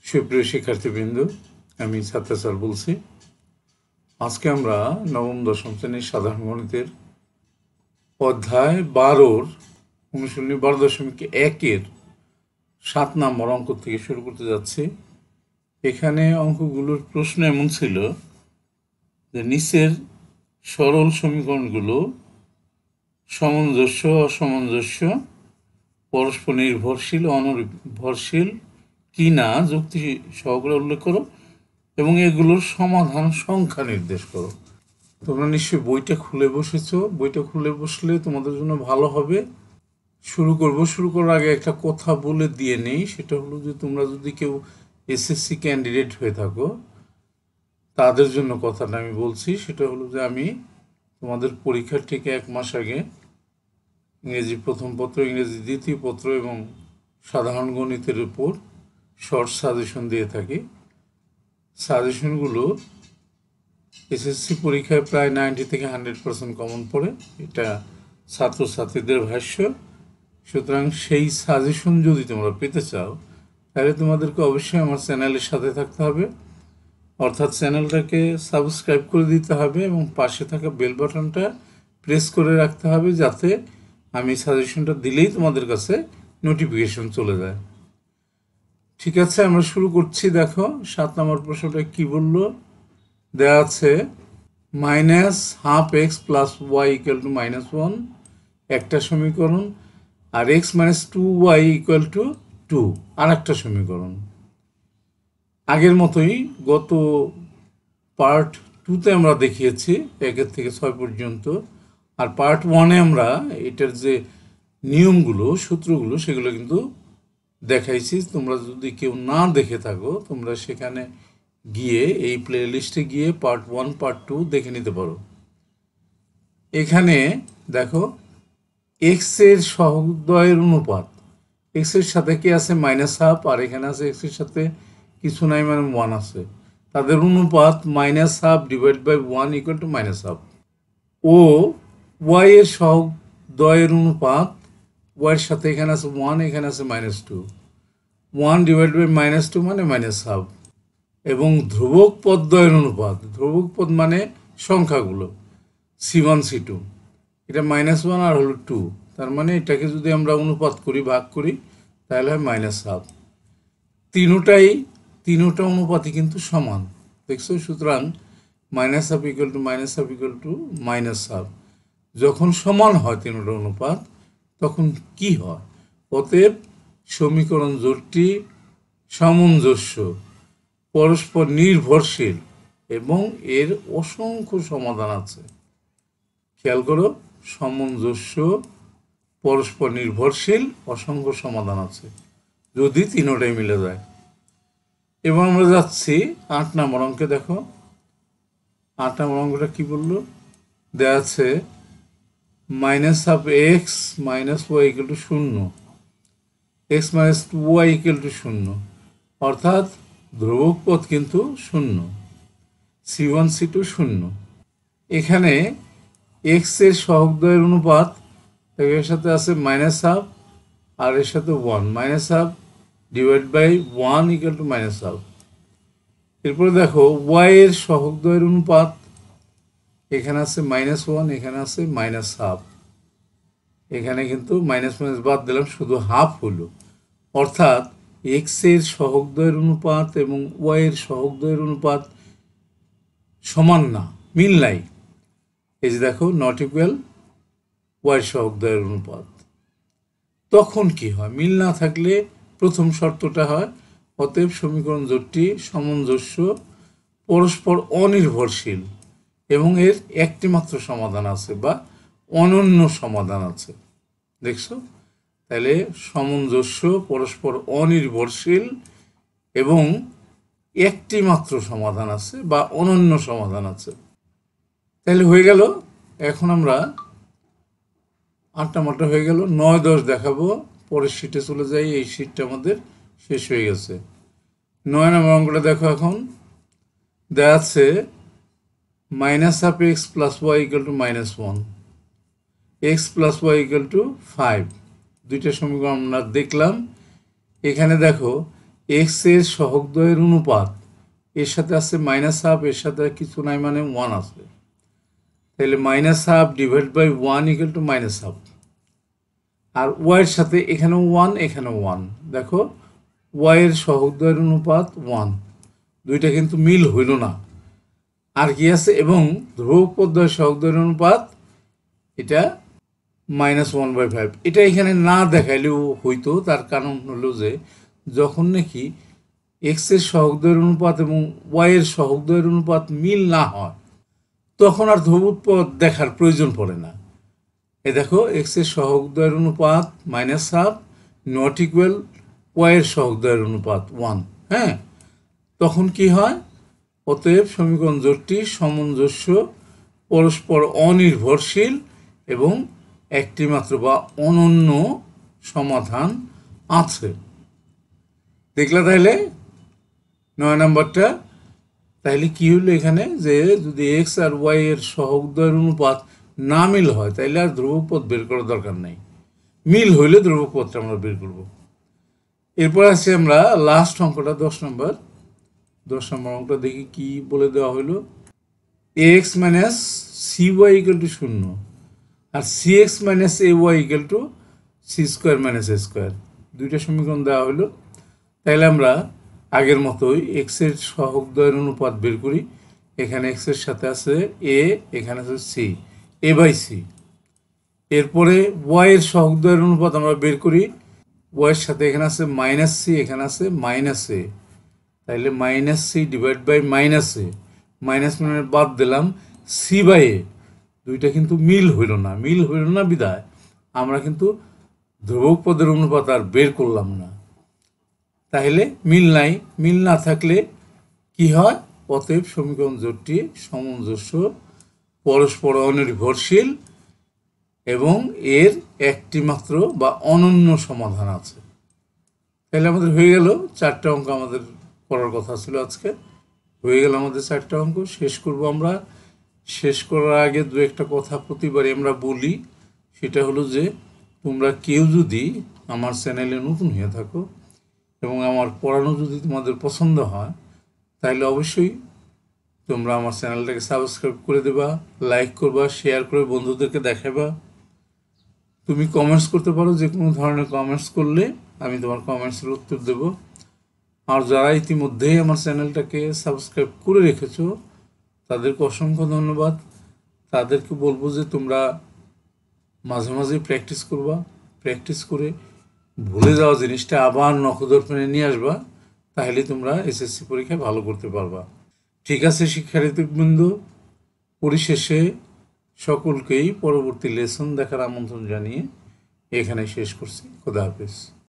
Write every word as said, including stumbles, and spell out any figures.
সুপ্রিয় শিক্ষার্থীবৃন্দ, আমি ছাত্র স্যার বলছি। আজকে আমরা নবম দশম শ্রেণীর সাধারণ গণিতের অধ্যায় বারোর অনুশীলনী বারো দশমিক একের সাত নম্বর অঙ্ক থেকে শুরু করতে যাচ্ছি। এখানে অঙ্কগুলোর প্রশ্ন এমন ছিল যে নিচের সরল সমীকরণগুলো সামঞ্জস্য অসামঞ্জস্য পরস্পর নির্ভরশীল অনির্ভরশীল কি না যুক্তি সহকারে উল্লেখ করো এবং এগুলোর সমাধান সংখ্যা নির্দেশ করো। তোমরা নিশ্চয়ই বইটা খুলে বসেছো। বইটা খুলে বসলে তোমাদের জন্য ভালো হবে। শুরু করব। শুরু করার আগে একটা কথা বলে দিয়ে নেই, সেটা হলো যে তোমরা যদি কেউ এসএসসি ক্যান্ডিডেট হয়ে থাকো তাদের জন্য কথাটা আমি বলছি। সেটা হলো যে আমি তোমাদের পরীক্ষার ঠিক এক মাস আগে ইংরেজি প্রথম পত্র, ইংরেজি দ্বিতীয় পত্র এবং সাধারণ গণিতের উপর শর্ট সাজেশন দিয়ে থাকি। সাজেশনগুলো এসএসসি পরীক্ষায় প্রায় নাইনটি থেকে হান্ড্রেড পার্সেন্ট কমন পড়ে, এটা ছাত্রছাত্রীদের ভাষ্য। সুতরাং সেই সাজেশন যদি তোমরা পেতে চাও তাহলে তোমাদেরকে অবশ্যই আমার চ্যানেলের সাথে থাকতে হবে, অর্থাৎ চ্যানেলটাকে সাবস্ক্রাইব করে দিতে হবে এবং পাশে থাকা বেল বাটনটা প্রেস করে রাখতে হবে, যাতে আমি সাজেশনটা দিলেই তোমাদের কাছে নোটিফিকেশন চলে যায়। ঠিক আছে, আমরা শুরু করছি। দেখো সাত নম্বর প্রশ্নটা কি বললো। দেওয়া আছে minus half X plus Y equal to minus one একটা সমীকরণ, আর X minus two Y equal to two আর একটা সমীকরণ। আগের মতোই গত পার্ট টুতে আমরা দেখিয়েছি একের থেকে ছয় পর্যন্ত, আর পার্ট ওয়ানে আমরা এটার যে নিয়মগুলো সূত্রগুলো সেগুলো কিন্তু দেখাইছি। তোমরা যদি কেউ না দেখে থাকো তোমরা সেখানে গিয়ে এই প্লে লিস্টে গিয়ে পার্ট ওয়ান পার্ট টু দেখে নিতে পারো। এখানে দেখো এক্সের সহগদ্বয়ের অনুপাত, এক্সের সাথে কি আছে মাইনাস হাফ, আর এখানে আছে এক্সের সাথে কিছু নাই মানে ওয়ান আছে, তাদের অনুপাত minus half divide by one equal to minus half. ও ওয়াই এর সহগদ্বয়ের অনুপাত, ওয়াইয়ের সাথে এখানে আছে ওয়ান, এখানে আছে minus two, one divide by minus two মানে মাইনাস হাফ। এবং ধ্রুবক পদদ্বয়ের অনুপাত, ধ্রুবক পদ মানে সংখ্যাগুলো সি ওয়ান সি টু, এটা মাইনাস ওয়ান আর হলো টু, তার মানে এটাকে যদি আমরা অনুপাত করি ভাগ করি তাহলে হয় মাইনাস হাফ। তিনোটাই তিনোটা অনুপাতই কিন্তু সমান, দেখছো। সুতরাং minus half equal to minus half equal to minus half যখন সমান হয় তিনোটা অনুপাত তখন কি হয়? অতএব সমীকরণ জোটটি সামঞ্জস্য, পরস্পর নির্ভরশীল এবং এর অসংখ্য সমাধান আছে। খেয়াল করো, সামঞ্জস্য, পরস্পর নির্ভরশীল, অসংখ্য সমাধান আছে যদি তিনোটাই মিলে যায়। এবার আমরা যাচ্ছি আট নম্বর অঙ্কে। দেখো আট নম্বর অঙ্কটা কি বললো। দেওয়া আছে minus half X minus Y equal to শূন্য, X minus two Y equal to শূন্য, অর্থাৎ ধ্রুবক পদ কিন্তু শূন্য, সি ওয়ান সি টু শূন্য। এখানে এক্স এর সহগদ্বয়ের অনুপাত, এর সাথে আছে মাইনাস হাফ আর এর সাথে one, minus half divide by one equal to minus half. এরপরে দেখো ওয়াই এর সহগদ্বয়ের অনুপাত, এখানে আছে মাইনাস ওয়ান, এখানে আছে মাইনাস হাফ, এখানে কিন্তু মাইনাস মাইনাস বাদ দিলাম, শুধু হাফ হলো, অর্থাৎ এক্স এর সহগদ্বয়ের অনুপাত এবং ওয়াই এর সহগদ্বয়ের অনুপাত সমান না, মিল নাই। এই যে দেখো নট ইকুয়াল ওয়াই এর সহগদ্বয়ের অনুপাত। তখন কি হয়? মিল না থাকলে প্রথম শর্তটা হয় অতএব সমীকরণ জোটটি সামঞ্জস্য, পরস্পর অনির্ভরশীল এবং এর একটি মাত্র সমাধান আছে বা অনন্য সমাধান আছে। দেখছো, তাহলে সামঞ্জস্য, পরস্পর অনির্ভরশীল এবং একটি মাত্র সমাধান আছে বা অনন্য সমাধান আছে। তাহলে হয়ে গেল। এখন আমরা আট নম্বরটা হয়ে গেল, নয় দশ দেখাবো, পরের শিটে চলে যাই। এই শিটটা আমাদের শেষ হয়ে গেছে। নয় নম্বর অঙ্কটা দেখো। এখন দেওয়া আছে minus half X plus Y equal to minus one, X plus Y equal to five. দুইটা সমীকরণ আমরা দেখলাম। এখানে দেখো এক্স এর সহগদ্বয়ের অনুপাত, এর সাথে আছে মাইনাস হাফ, এর সাথে কিছু নাই মানে ওয়ান আসবে, তাহলে minus half divide by one equal to minus half. আর ওয়াইয়ের সাথে এখানেও ওয়ান এখানেও ওয়ান, দেখো ওয়াইয়ের সহগদ্বয়ের অনুপাত ওয়ান, দুইটা কিন্তু মিল হইল না। আর কি আছে, এবং ধ্রুবক পদদ্বয়ের সহগদ্বয়ের অনুপাত এটা মাইনাস ওয়ান বাই ফাইভ। এটা এখানে না দেখাইলেও হইতো, তার কারণ হলো যে যখন নাকি এক্স এর সহগদ্বয়ের অনুপাত এবং ওয়াইয়ের সহগদ্বয়ের অনুপাত মিল না হয় তখন আর ধ্রুবক পদ দেখার প্রয়োজন পড়ে না। এ দেখো এক্স এর সহগদ্বয়ের অনুপাত মাইনাস হাফ নট ইকুয়াল ওয়াইয়ের সহগদ্বয়ের অনুপাত ওয়ান। হ্যাঁ, তখন কি হয়, অতএব সমীকরণ জোটটি সামঞ্জস্য, পরস্পর অনির্ভরশীল এবং একটি মাত্র বা অনন্য সমাধান আছে। দেখলা তাইলে নয় নাম্বারটা। তাইলে কি হলো এখানে, যে যদি এক্স আর ওয়াই এর সহগদ্বয়ের অনুপাত না মিল হয় তাইলে আর ধ্রুবক পদ বের করার দরকার নেই, মিল হইলে ধ্রুবক পদটা আমরা বের করব। এরপর আছে আমরা লাস্ট অঙ্কটা দশ নম্বর। দশ নম্বর অঙ্কটা দেখি কি বলে দেওয়া হলো, X minus C Y equal to শূন্য আর C X minus A Y equal to C square minus A square, দুইটা সমীকরণ দেওয়া হলো। তাইলে আমরা আগের মতোই এক্স এর সহগদ্বয়ের অনুপাত বের করি। এখানে এক্স এর সাথে আছে এ, এখানে আছে সি, এ বাই সি। এরপরে ওয়াই এর সহগদ্বয়ের অনুপাত আমরা বের করি। ওয়াই এর সাথে এখানে আছে মাইনাস সি, এখানে আছে মাইনাস এ, তাইলে minus C divide by minus A, minus মানে বাদ দিলাম, সি বাই এ। দুইটা কিন্তু মিল হইল না, মিল হইল না বিদায় আমরা কিন্তু ধ্রুবক পদের অনুপাত আর বের করলাম না। তাহলে মিল নাই, মিল না থাকলে কি হয়, অতএব সমীকরণ জোটটি সামঞ্জস্য, পরস্পর অনির্ভরশীল এবং এর একটি মাত্র বা অনন্য সমাধান আছে। তাহলে আমাদের হয়ে গেল চারটা অঙ্ক, আমাদের করার কথা ছিল আজকে। হয়ে গেল আমাদের চারটা অঙ্ক, শেষ করব আমরা। শেষ করার আগে দু একটা কথা প্রতিবারই আমরা বলি, সেটা হলো যে তোমরা কেউ যদি আমার চ্যানেলে নতুন হয়ে থাকো এবং আমার পড়ানো যদি তোমাদের পছন্দ হয় তাহলে অবশ্যই তোমরা আমার চ্যানেলটাকে সাবস্ক্রাইব করে দেবা, লাইক করবা, শেয়ার করে বন্ধুদেরকে দেখাবা। তুমি কমেন্টস করতে পারো, যে কোনো ধরনের কমেন্টস করলে আমি তোমার কমেন্টসের উত্তর দেব। আর যারা ইতিমধ্যেই আমার চ্যানেলটাকে সাবস্ক্রাইব করে রেখেছো তাদেরকে অসংখ্য ধন্যবাদ। তাদেরকে বলবো যে তোমরা মাঝে মাঝে প্র্যাকটিস করবা, প্র্যাকটিস করে ভুলে যাওয়া জিনিসটা আবার নখদর্পণে নিয়ে আসবা, তাহলে তোমরা এসএসসি পরীক্ষায় ভালো করতে পারবা। ঠিক আছে শিক্ষার্থীবৃন্দ, পরিশেষে সকলকেই পরবর্তী লেসন দেখার আমন্ত্রণ জানিয়ে এখানে শেষ করছি। খোদা হাফেজ।